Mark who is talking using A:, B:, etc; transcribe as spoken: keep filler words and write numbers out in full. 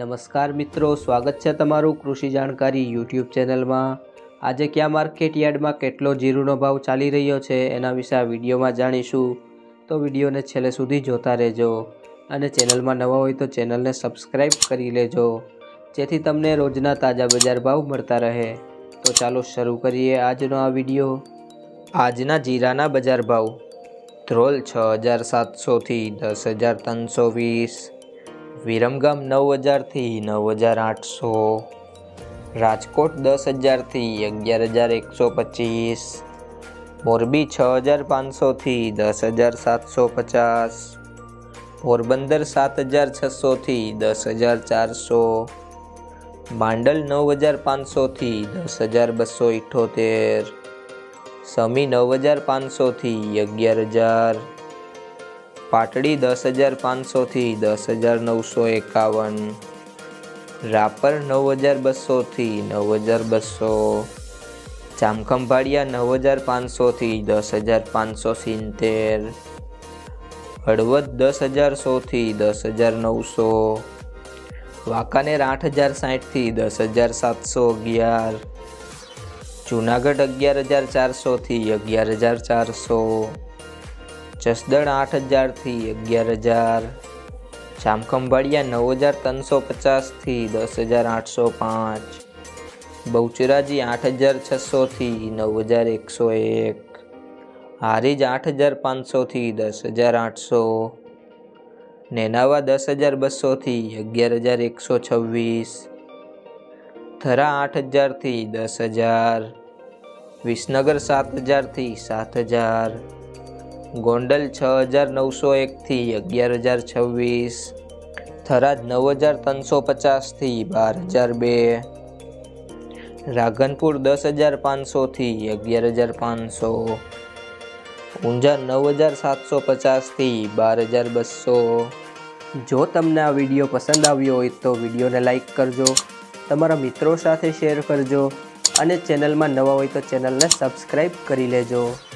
A: नमस्कार मित्रों, स्वागत है तमारू कृषि जानकारी यूट्यूब चेनल में। आज क्या मार्केट यार्ड में केटलो जीरुनो भाव चाली रह्यो छे एना विषे आ विडियो में जाणीशुं। तो विडियो ने छेल्ले सुधी जोता रहेजो अने चेनल में नवा होय तो चेनल ने सब्सक्राइब करी लेजो, जेथी तमने रोजना ताजा बजार भाव मळता रहे। तो चालो शरू करिए आजनो आ विडियो। आजना जीराना बजार भाव ध्रोल छ हज़ार सात सौ थी दस हज़ार तीन सौ वीस, विरमगाम नौ हज़ार थी नौ हज़ार आठ सौ, राजकोट दस हज़ार थी अगियार हज़ार एक सौ पच्चीस, मोरबी छ हज़ार पाँच सौ थी दस हज़ार सात सौ पचास, पोरबंदर सात हज़ार छ सौ थी दस हज़ार चार सौ, बांडल नौ हज़ार पाँच सौ थी दस हज़ार बसो इठोतेर, समी नौ हज़ार पाँच सौ थी अगियार हज़ार, पाटड़ी दस हज़ार पाँच सौ थी दस हज़ार नौ सौ एकावन, रापर नौ हज़ार बसो थी नौ हज़ार बसो, जामखंभाळिया नौ हज़ार पाँच सौ थी दस हज़ार पाँच सौ सित्तेर, हળવદ दस हज़ार सौ थी दस हज़ार नौ सौ, वाकानेर आठ हज़ार साठ थी दस हज़ार सात सौ अगियार, जूनागढ़ अगियार हज़ार चार सौ थी अगियार हज़ार चार सौ, जसदण आठ हज़ार थी अगियार हज़ार, जामखंभाळिया नौ हज़ार तीन सौ पचास थी दस हज़ार आठ सौ पाँच, बहुचराजी आठ हज़ार छ सौ थी नौ हज़ार एक सौ एक, हारीज आठ हज़ार पाँच सौ थी दस हज़ार आठ सौ, नेनावा दस हज़ार बसो थी अगियार हज़ार एक सौ छवीस, थरा आठ हज़ार थी दस हज़ार, विसनगर सात हज़ार थी सात हज़ार, गोंडल छ हज़ार नौ सौ एक थी अगियार हज़ार छवीस, थराद नौ हज़ार तीन सौ पचास थी बार हज़ार बे, राघनपुर दस हज़ार पाँच सौ थी अगियार हज़ार पाँच सौ, ऊंझा नौ हज़ार सात सौ पचास थी बार हज़ार बसो। जो तमने आ विडियो पसंद आव्यो होय तो विडियो ने लाइक करजो, तमारा मित्रों साथे शेर करजो अने चेनल में नवा होय तो चेनल ने सब्सक्राइब करी लेजो।